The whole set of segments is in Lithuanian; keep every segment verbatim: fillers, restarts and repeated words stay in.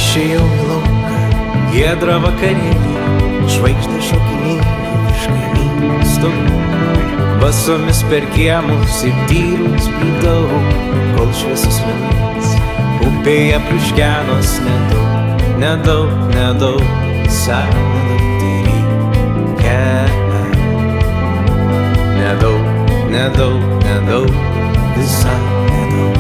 Išėjau į lauką, giedrą vakarėlį, žvaigždės šokinėjo virš kaimynų stogų. Basomis per kiemus ir tyrus plydau, kol šviesus mėnulis upėje pliuškenos nedaug, nedaug, nedaug, visai nedaug tereikia. Nedaug, nedaug, nedaug, visai nedaug.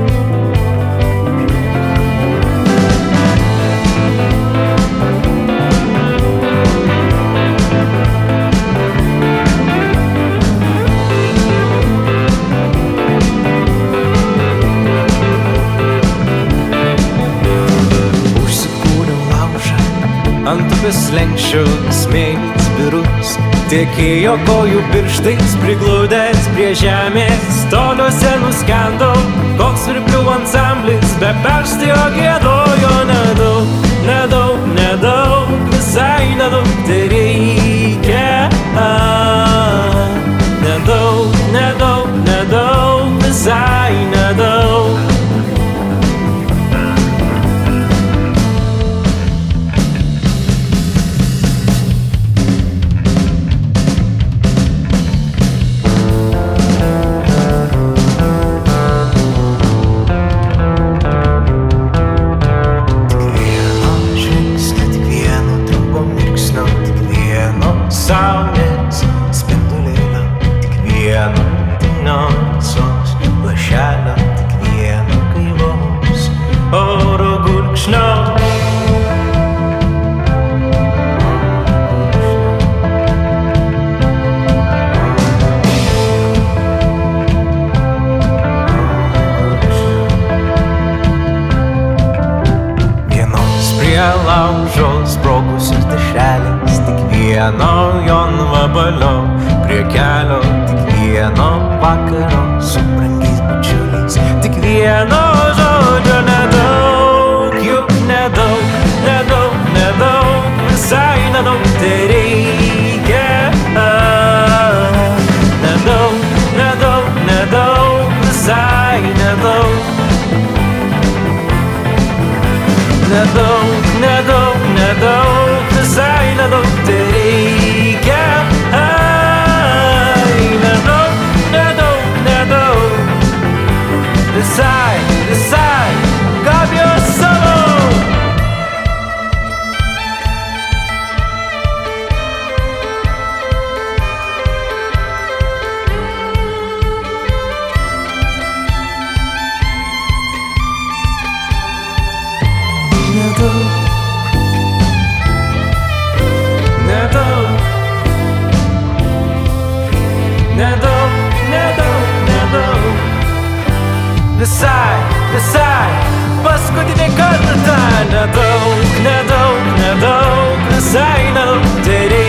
Ant upės slenksčio smėlis birus tekėjo kojų pirštais prigludęs prie žemės. Toliuose nuskendau, koks svirplių ansamblis be perstojo giedojo. Nedaug, nedaug, nedaug, visai nedaug tereikia. Nedaug, nedaug, nedaug, visai nedaug. Saulės spindulėlio, tik vieno tinosios lašelio, tik vieno gaivaus oro gurkšnio. Vienos prie laužo sprogusios dešrelės, tik vieno jonvabalio prie kelio, tik vieno vakaro su brangiais bičiuliais, tik vieno žodžio. Nedaug, juk nedaug, nedaug, nedaug, visai nedaug tereikia. Nedaug, nedaug, nedaug, visai nedaug. Nedaug, nedaug, nedaug, visai nedaug tereikia. Ai, nedaug, nedaug, nedaug, visai, visai, gabio savo. Nedaug, nedaug, nedaug, nedaug, nedaug, visai, visai, paskutinį kartą. Nedaug, nedaug, nedaug, visai nedaug tereikia.